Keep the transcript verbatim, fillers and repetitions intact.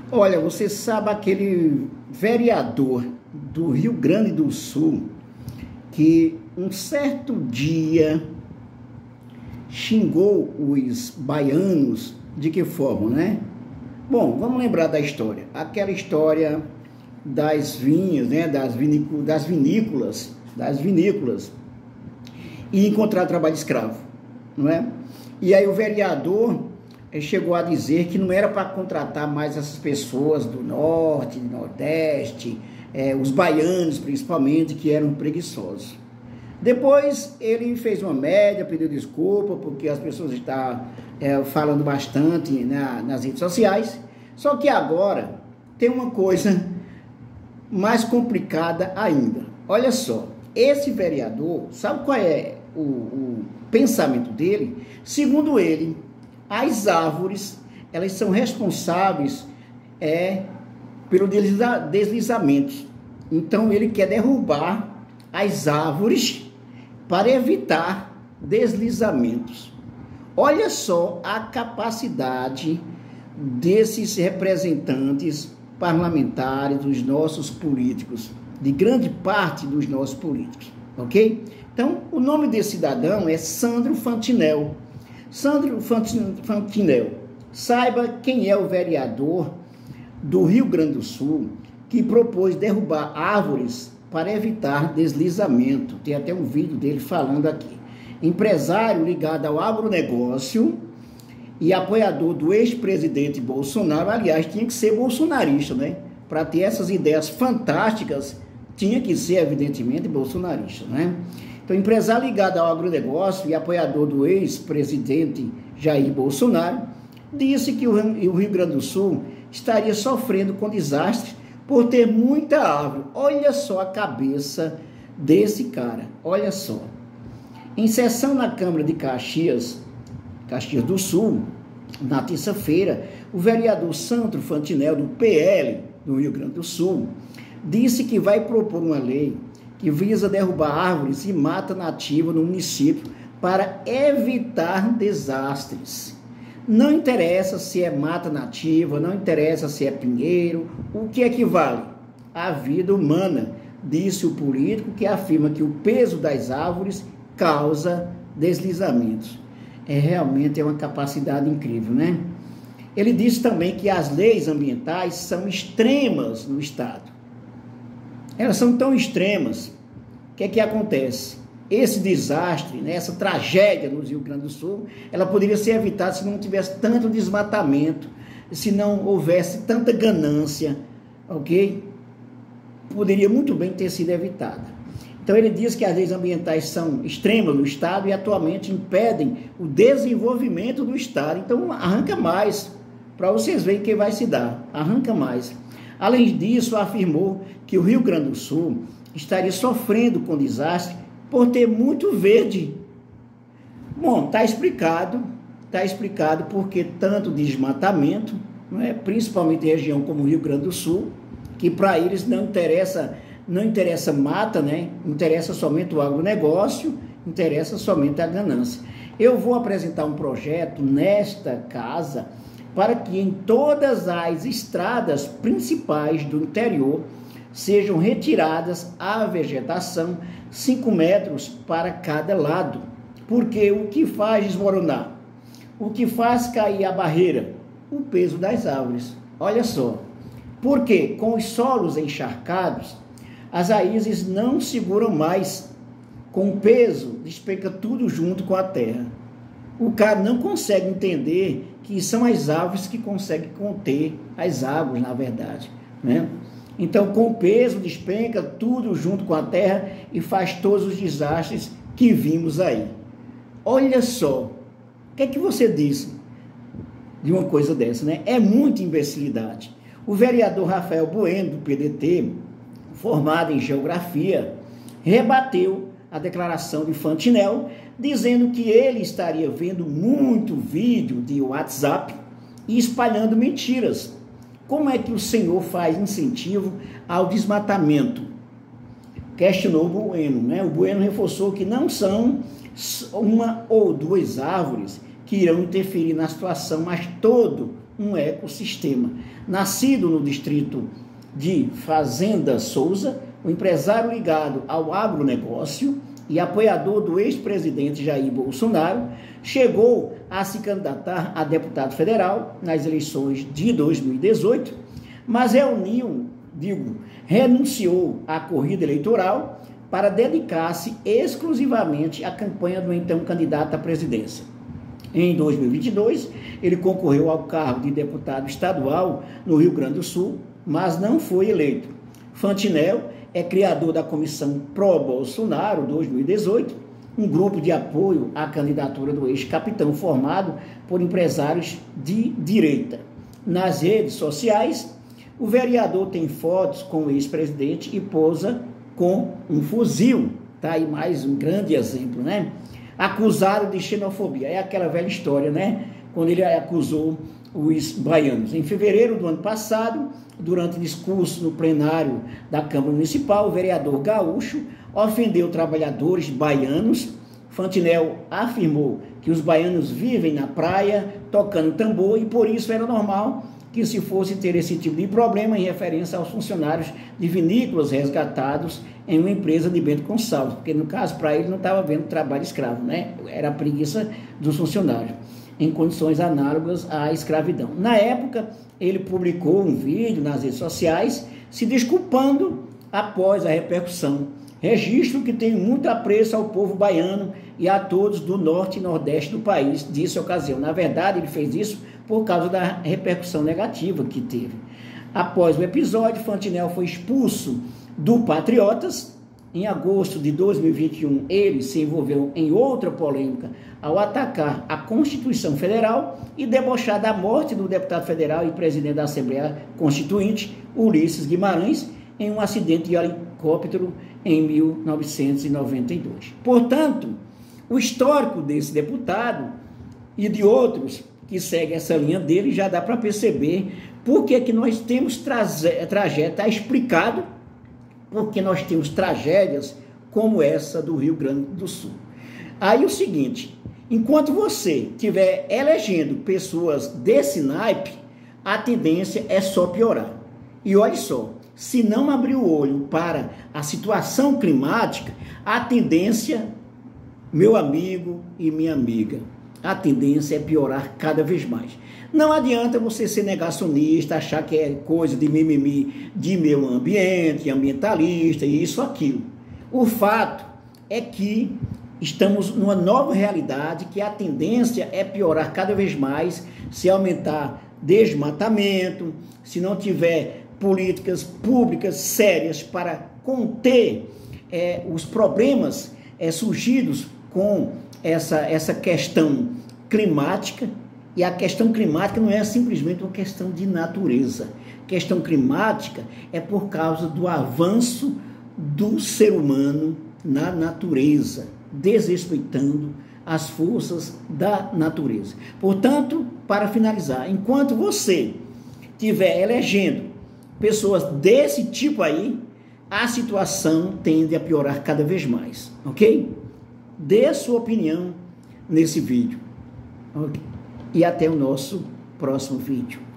Olha, você sabe aquele vereador do Rio Grande do Sul que um certo dia xingou os baianos de que forma, né? Bom, vamos lembrar da história. Aquela história das vinhas, né? Das vinícolas, das vinícolas, das vinícolas e encontrar trabalho escravo, não é? E aí o vereador chegou a dizer que não era para contratar mais essas pessoas do norte, do nordeste, é, os baianos principalmente, que eram preguiçosos. Depois ele fez uma média, pediu desculpa, porque as pessoas estavam é, falando bastante na, nas redes sociais. Só que agora tem uma coisa mais complicada ainda. Olha só, esse vereador, sabe qual é o, o pensamento dele? Segundo ele, as árvores, elas são responsáveis é, pelo desliza, deslizamento. Então ele quer derrubar as árvores para evitar deslizamentos. Olha só a capacidade desses representantes parlamentares, dos nossos políticos, de grande parte dos nossos políticos, ok? Então, o nome desse cidadão é Sandro Fantinel. Sandro Fantinel, saiba quem é o vereador do Rio Grande do Sul que propôs derrubar árvores para evitar deslizamento. Tem até um vídeo dele falando aqui. Empresário ligado ao agronegócio e apoiador do ex-presidente Bolsonaro. Aliás, tinha que ser bolsonarista, né? Para ter essas ideias fantásticas, tinha que ser, evidentemente, bolsonarista, né? Então, empresário ligado ao agronegócio e apoiador do ex-presidente Jair Bolsonaro, disse que o Rio Grande do Sul estaria sofrendo com desastres por ter muita árvore. Olha só a cabeça desse cara, olha só. Em sessão na Câmara de Caxias, Caxias do Sul, na terça-feira, o vereador Sandro Fantinel, do P L do Rio Grande do Sul, disse que vai propor uma lei que visa derrubar árvores e mata nativa no município para evitar desastres. Não interessa se é mata nativa, não interessa se é pinheiro, o que equivale? A vida humana, disse o político que afirma que o peso das árvores causa deslizamentos. É realmente é uma capacidade incrível, né? Ele disse também que as leis ambientais são extremas no estado. Elas são tão extremas, o que é que acontece? Esse desastre, né, essa tragédia no Rio Grande do Sul, ela poderia ser evitada se não tivesse tanto desmatamento, se não houvesse tanta ganância, ok? Poderia muito bem ter sido evitada. Então ele diz que as leis ambientais são extremas no estado e atualmente impedem o desenvolvimento do estado. Então arranca mais, para vocês verem que vai se dar, arranca mais. Além disso, afirmou que o Rio Grande do Sul estaria sofrendo com desastre por ter muito verde. Bom, está explicado, está explicado porque tanto desmatamento, não é? Principalmente em região como o Rio Grande do Sul, que para eles não interessa, não interessa mata, né? Interessa somente o agronegócio, interessa somente a ganância. Eu vou apresentar um projeto nesta casa para que em todas as estradas principais do interior sejam retiradas a vegetação cinco metros para cada lado. Porque o que faz desmoronar? O que faz cair a barreira? O peso das árvores. Olha só. Porque com os solos encharcados, as raízes não seguram mais. Com o peso, despenca tudo junto com a terra. O cara não consegue entender que são as árvores que conseguem conter as águas, na verdade, né? Então, com o peso, despenca tudo junto com a terra e faz todos os desastres que vimos aí. Olha só, o que é que você disse de uma coisa dessa, né? É muita imbecilidade. O vereador Rafael Bueno, do P D T, formado em geografia, rebateu a declaração de Fantinel, dizendo que ele estaria vendo muito vídeo de WhatsApp e espalhando mentiras. Como é que o senhor faz incentivo ao desmatamento? Questionou o Bueno, né? O Bueno reforçou que não são uma ou duas árvores que irão interferir na situação, mas todo um ecossistema. Nascido no distrito de Fazenda Souza, o empresário ligado ao agronegócio e apoiador do ex-presidente Jair Bolsonaro, chegou a se candidatar a deputado federal nas eleições de dois mil e dezoito, mas reuniu, digo, renunciou à corrida eleitoral para dedicar-se exclusivamente à campanha do então candidato à presidência. Em dois mil e vinte e dois, ele concorreu ao cargo de deputado estadual no Rio Grande do Sul, mas não foi eleito. Fantinel é criador da Comissão Pró-Bolsonaro dois mil e dezoito, um grupo de apoio à candidatura do ex-capitão formado por empresários de direita. Nas redes sociais, o vereador tem fotos com o ex-presidente e posa com um fuzil. Tá aí mais um grande exemplo, né? Acusado de xenofobia. É aquela velha história, né? Quando ele acusou os baianos. Em fevereiro do ano passado, durante discurso no plenário da Câmara Municipal, o vereador gaúcho ofendeu trabalhadores baianos. Fantinel afirmou que os baianos vivem na praia tocando tambor e por isso era normal que se fosse ter esse tipo de problema em referência aos funcionários de vinícolas resgatados em uma empresa de Bento Gonçalves, porque no caso para ele não estava vendo trabalho escravo, né? Era a preguiça dos funcionários, em condições análogas à escravidão. Na época, ele publicou um vídeo nas redes sociais se desculpando após a repercussão. Registro que tem muito apreço ao povo baiano e a todos do norte e nordeste do país, disse a ocasião. Na verdade, ele fez isso por causa da repercussão negativa que teve. Após o episódio, Fantinel foi expulso do Patriotas. Em agosto de dois mil e vinte e um, ele se envolveu em outra polêmica ao atacar a Constituição Federal e debochar da morte do deputado federal e presidente da Assembleia Constituinte, Ulisses Guimarães, em um acidente de helicóptero em mil novecentos e noventa e dois. Portanto, o histórico desse deputado e de outros que seguem essa linha dele já dá para perceber por que que nós temos trajetória, está explicado porque nós temos tragédias como essa do Rio Grande do Sul. Aí o seguinte, enquanto você estiver elegendo pessoas desse naipe, a tendência é só piorar. E olha só, se não abrir o olho para a situação climática, a tendência, meu amigo e minha amiga, a tendência é piorar cada vez mais. Não adianta você ser negacionista, achar que é coisa de mimimi, de meio ambiente, ambientalista, isso, aquilo. O fato é que estamos numa nova realidade, que a tendência é piorar cada vez mais, se aumentar desmatamento, se não tiver políticas públicas sérias para conter é, os problemas é, surgidos com essa, essa questão climática. E a questão climática não é simplesmente uma questão de natureza. A questão climática é por causa do avanço do ser humano na natureza, desrespeitando as forças da natureza. Portanto, para finalizar, enquanto você estiver elegendo pessoas desse tipo aí, a situação tende a piorar cada vez mais, ok? Dê a sua opinião nesse vídeo. Okay? E até o nosso próximo vídeo.